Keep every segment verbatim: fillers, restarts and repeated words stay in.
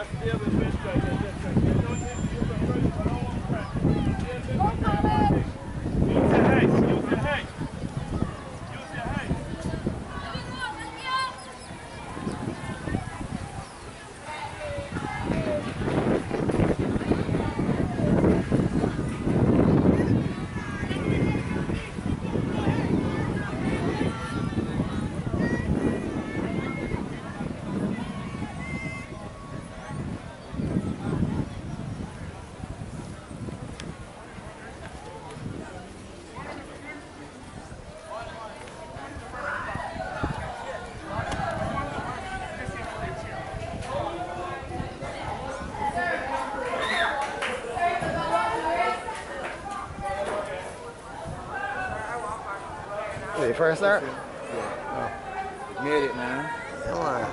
Is it first start? Yeah. Oh. Made it, man. Come on.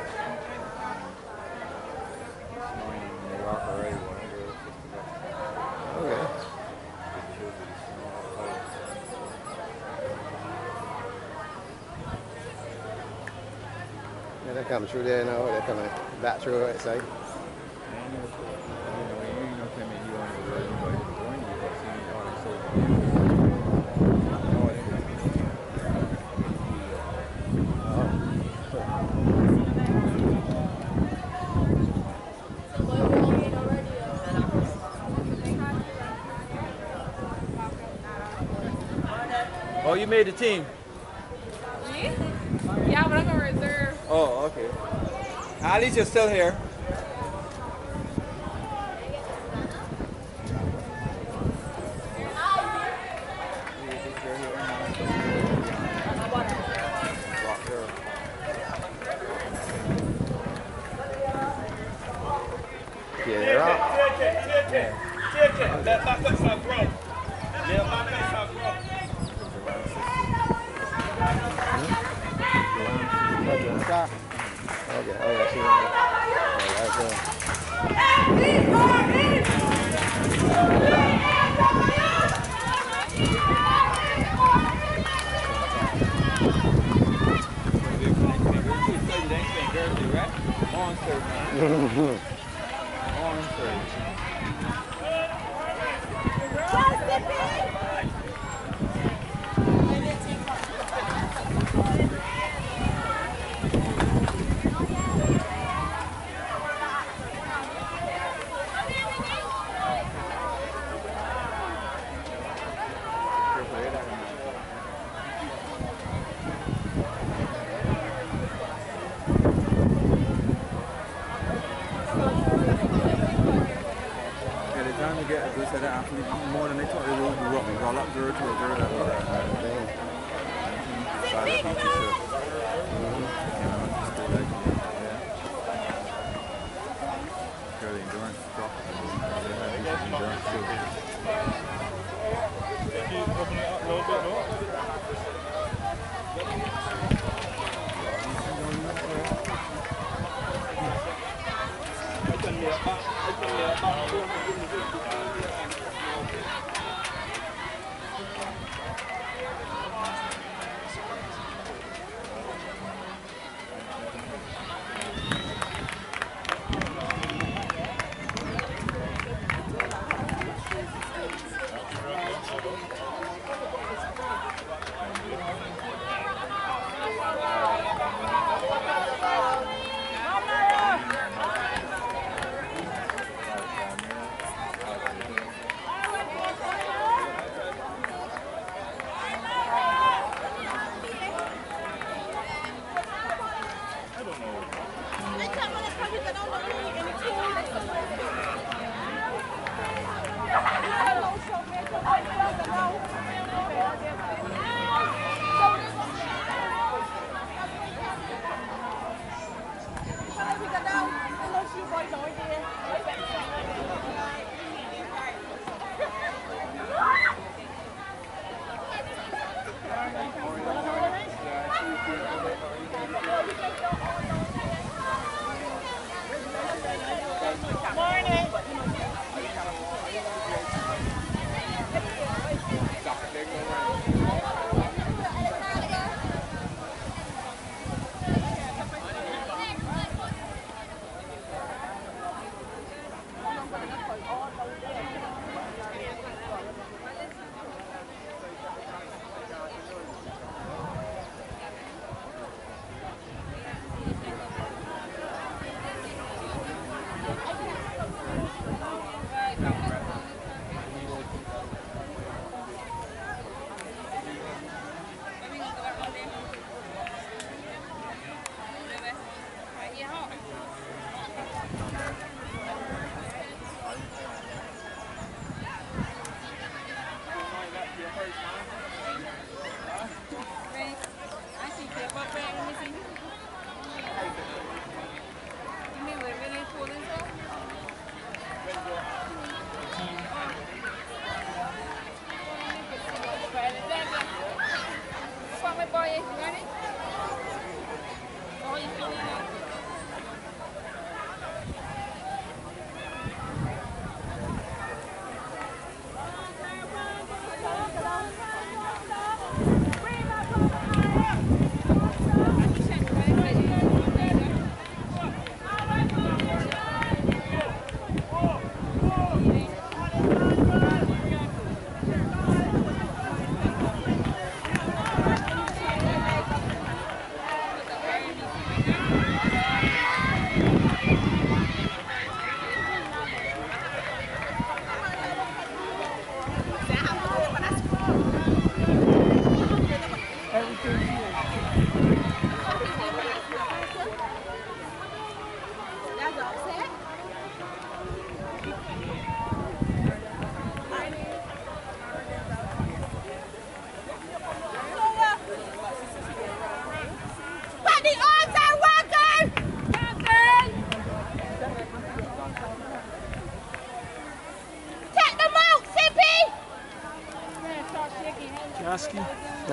Okay. Yeah, they come through there now. They're coming back through right side. Oh, you made the team? Me? Yeah, but I'm a reserve. Oh, okay. At least you're still here. Yeah, they're out. Okay, oh yeah, see that. Monster, man. Monster. More than they thought they would roll, roll up girl to a girl that was the endurance stuff. Endurance too. Open it up a little bit more.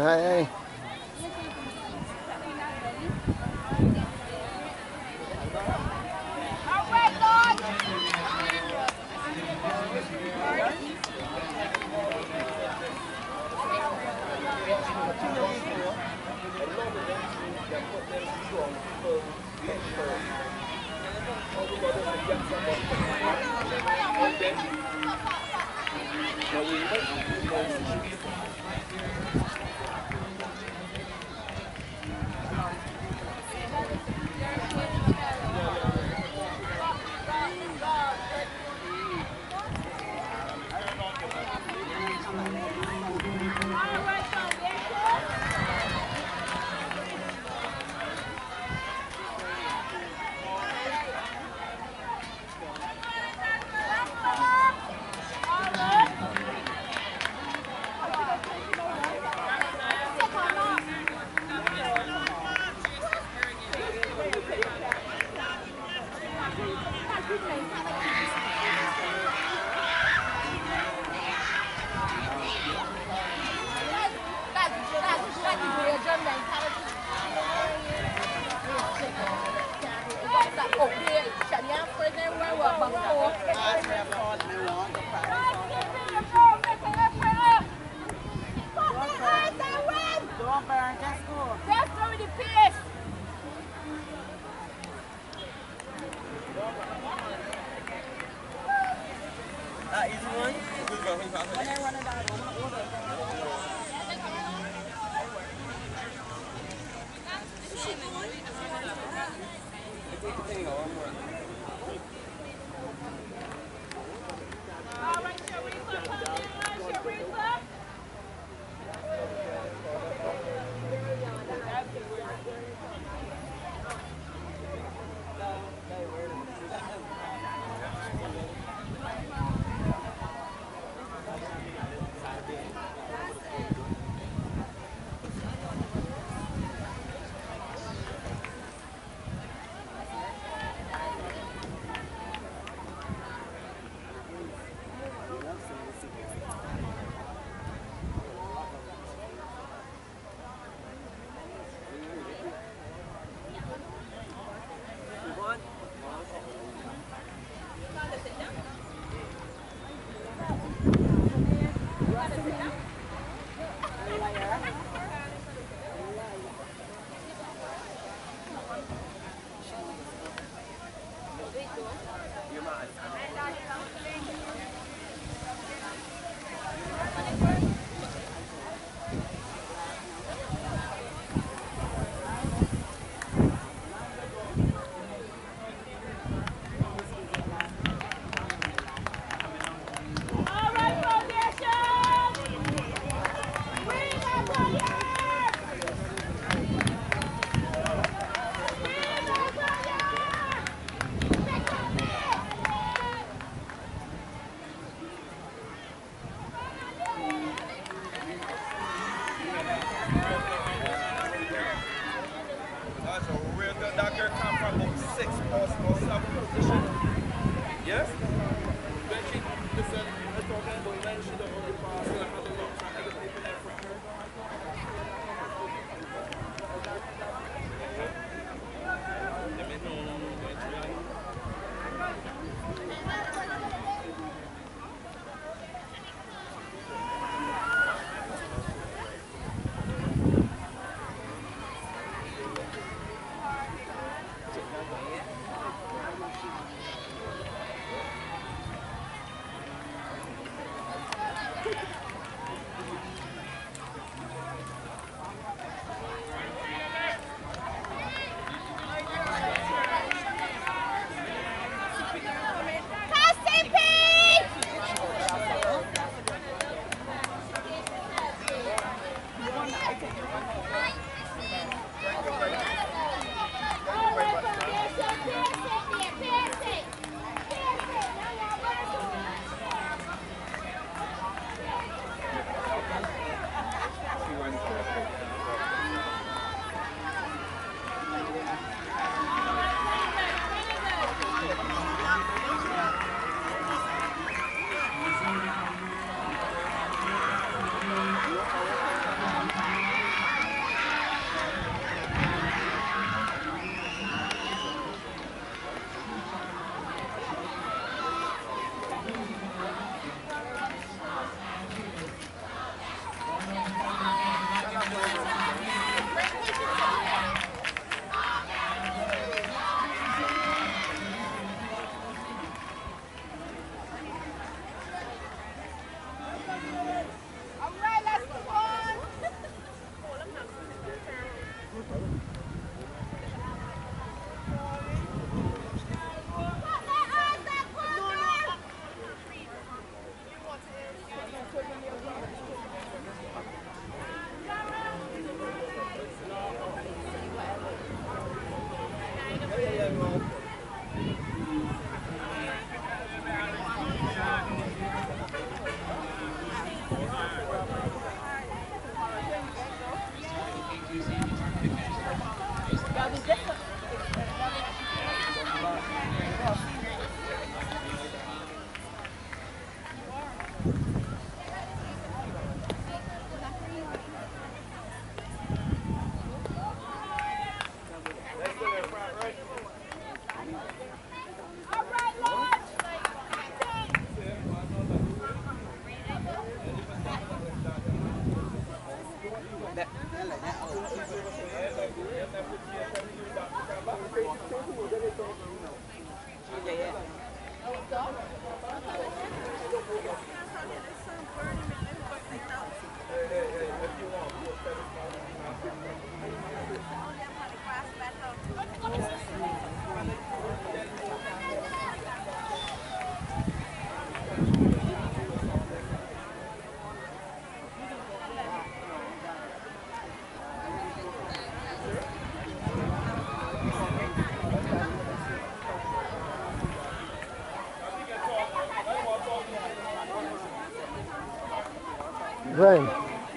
Hey. Rain.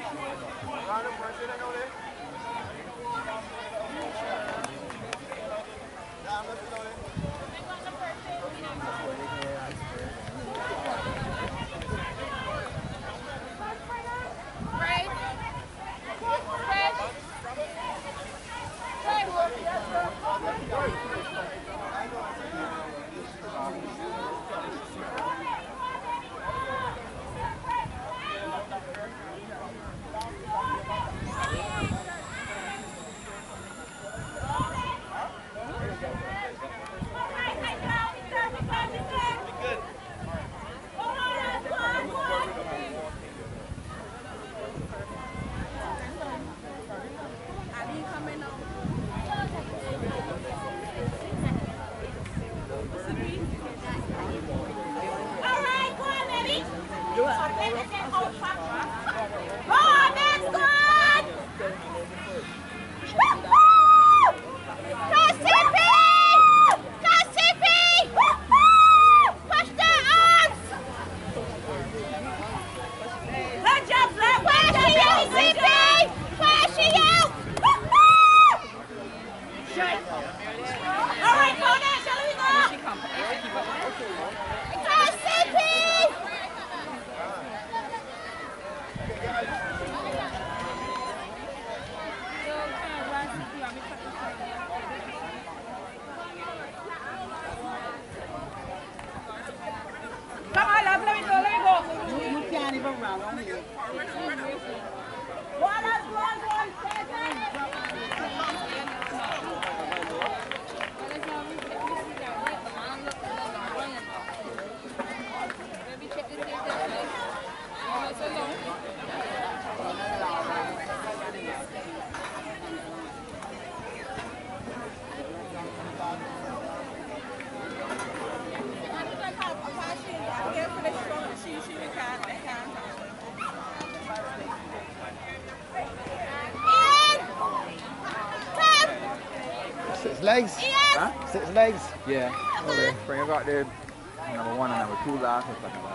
Six legs? Huh? Six legs? Yeah. Okay. Bring it out there. Number one and number two last.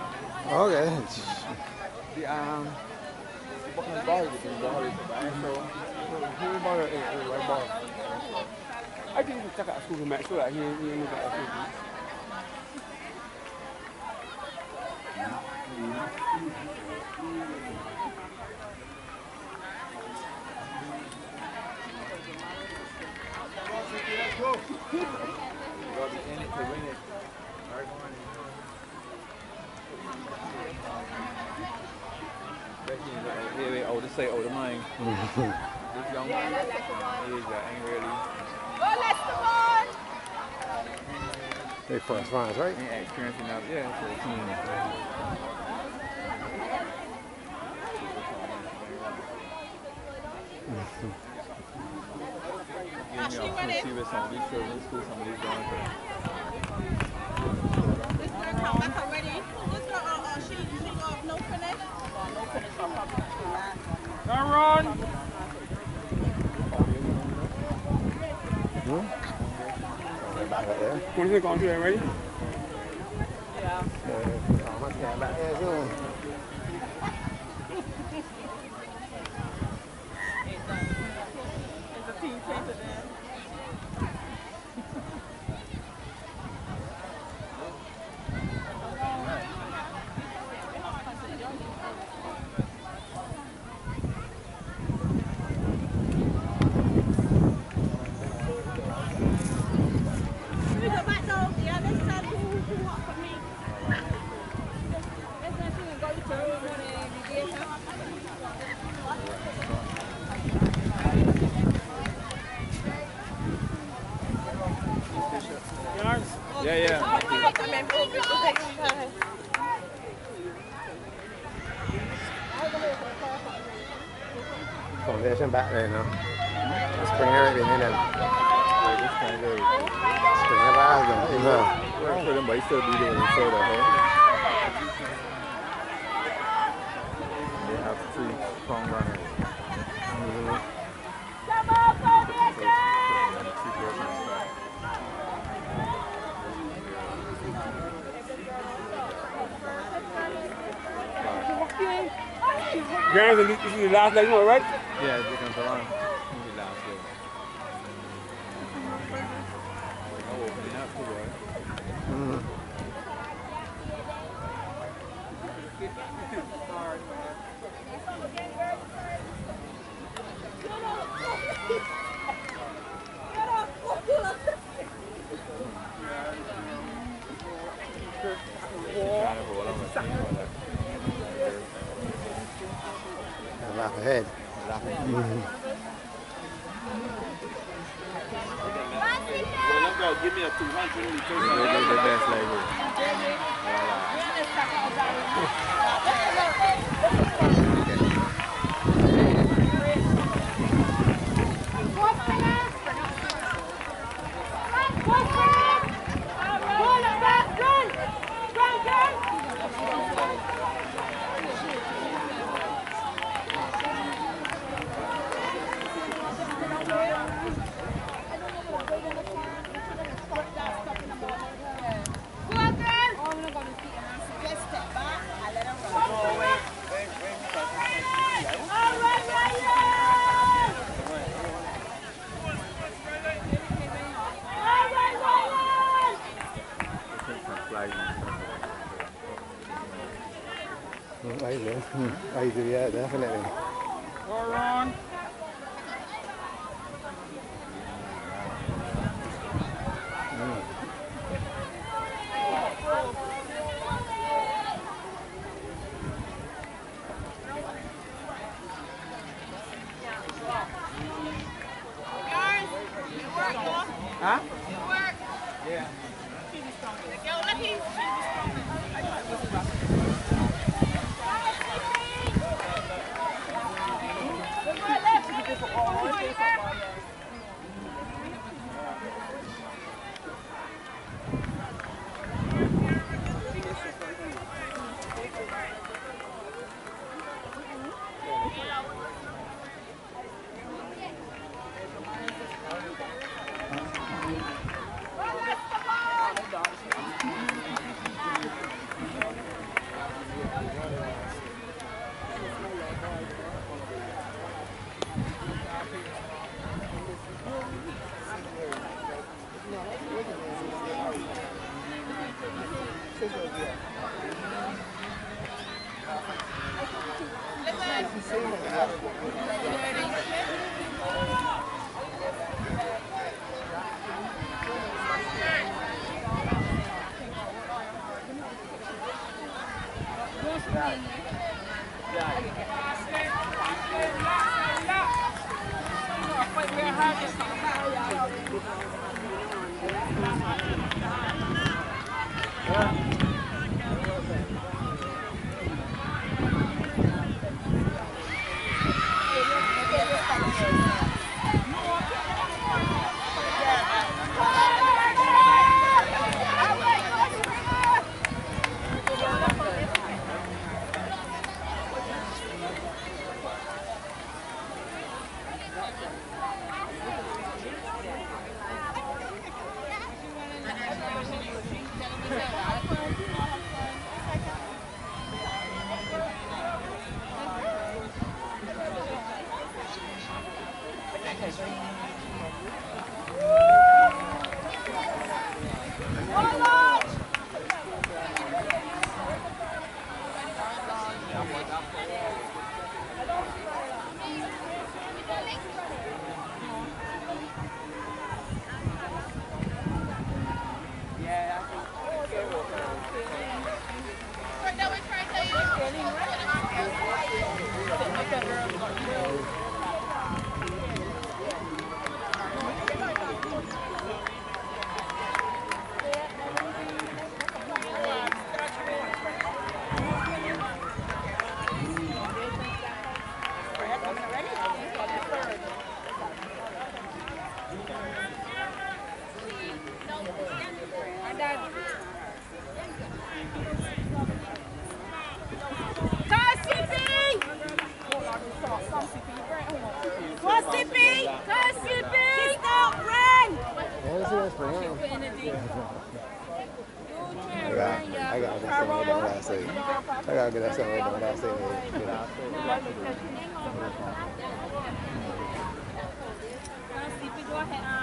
Okay. The um bukan ball gitu, ball itu baik. So, here ball eh right ball. I think we cakap school match tu lah. Here here ni kat school. Yeah, yeah, older say older mine. This young one, he is uh, ain't really. They first rounds, right? Ain't experienced enough, yeah. So, mm. Give me a see with some of these children in school, some of these guys. This girl come back already. This girl, uh, uh, she, she got no finish. No finish. Come run! Hmm? Back up there. What is it going to do already? Yeah. Yeah, I must get back there soon. It's a team paper there. Yeah, yeah. Foundation back there now. Spring everything in them. Spring it back them. Yeah. For them, but he still be doing it soda, hey? They have three strong runners. Mm-hmm. Walking. Grand, this is the last leg, right? Yeah, they can go on. Maybe last year. Oh, opening up too, boy. Mm. Laugh ahead. Laugh ahead. Mm-hmm. Well, give me a two hundred. They're the best like I do. I do, yeah, definitely. Go on. Huh? Yeah. Go, Lucky. Yeah. I gotta get something right now. I say. I gotta get that something right now. I say. You know. Go ahead.